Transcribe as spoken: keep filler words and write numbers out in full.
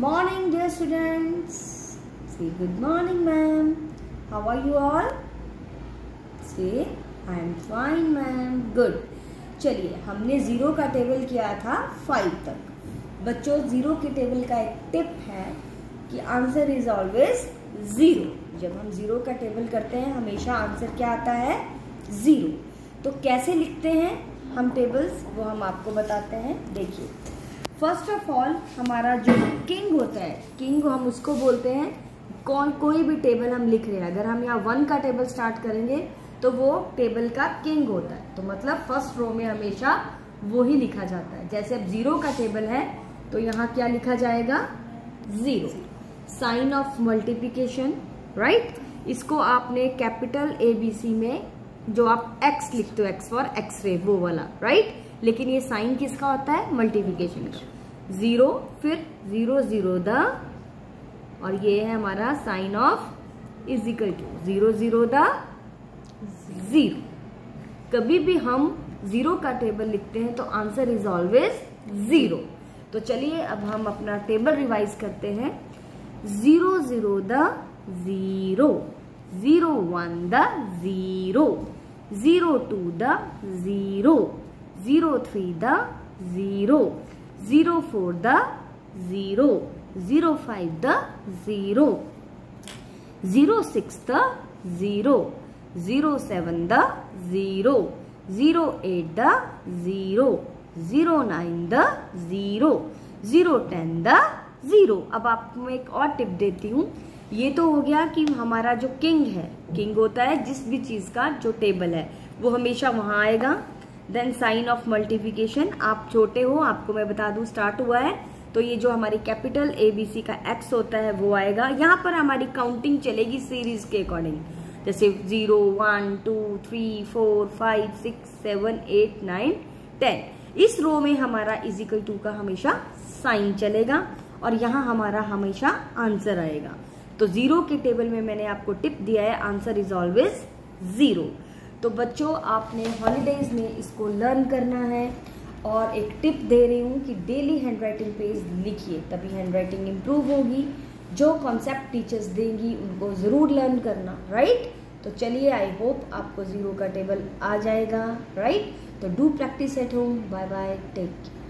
morning, dear students. Say good morning, ma'am. How are you all? Say I am fine, ma'am. Good. चलिए, हमने zero का table किया था five तक. बच्चों, जीरो के टेबल का एक टिप है कि आंसर इज ऑलवेज जीरो. जब हम जीरो का टेबल करते हैं हमेशा आंसर क्या आता है? जीरो. तो कैसे लिखते हैं हम टेबल्स, वो हम आपको बताते हैं. देखिए, फर्स्ट ऑफ ऑल हमारा जो किंग होता है, किंग हम उसको बोलते हैं. कौन कोई भी टेबल हम लिख रहे हैं, अगर हम यहाँ वन का टेबल स्टार्ट करेंगे तो वो टेबल का किंग होता है. तो मतलब फर्स्ट रो में हमेशा वो ही लिखा जाता है. जैसे अब जीरो का टेबल है तो यहाँ क्या लिखा जाएगा? Zero. Sign of multiplication, right. इसको आपने कैपिटल ए बी सी में जो आप एक्स लिखते हो, एक्स फॉर एक्सरे, वो वाला, राइट. लेकिन ये साइन किसका होता है? मल्टीप्लिकेशन का. जीरो, फिर जीरो जीरो द, और ये है हमारा sign of is equal to zero zero the zero. कभी भी हम जीरो का टेबल लिखते हैं तो आंसर इज ऑलवेज जीरो. तो चलिए अब हम अपना टेबल रिवाइज करते हैं. Zero zero the zero, zero one the zero, zero two the zero, zero three the zero, zero four the zero, zero five the zero, zero six the zero, zero seven the zero, zero eight the zero, zero nine the zero, zero ten the zero. अब आपको मैं एक और tip देती हूँ. ये तो हो गया कि हमारा जो किंग है, किंग होता है जिस भी चीज का जो टेबल है वो हमेशा वहां आएगा. देन साइन ऑफ मल्टीप्लिकेशन, आप छोटे हो, आपको मैं बता दूं स्टार्ट हुआ है तो ये जो हमारी कैपिटल ए बी सी का एक्स होता है वो आएगा. यहाँ पर हमारी काउंटिंग चलेगी सीरीज के अकॉर्डिंग. जैसे zero, one, two, three, four, five, six, seven, eight, nine, ten. इस रो में हमारा इजिकल टू का हमेशा साइन चलेगा और यहाँ हमारा हमेशा आंसर आएगा. तो जीरो के टेबल में मैंने आपको टिप दिया है, आंसर इज ऑलवेज जीरो. तो बच्चों, आपने हॉलीडेज में इसको लर्न करना है. और एक टिप दे रही हूँ कि डेली हैंडराइटिंग पेज लिखिए, तभी हैंडराइटिंग इम्प्रूव होगी. जो कॉन्सेप्ट टीचर्स देंगी उनको जरूर लर्न करना, राइट. तो चलिए, आई होप आपको जीरो का टेबल आ जाएगा, राइट. तो do practice at home. Bye bye, take care.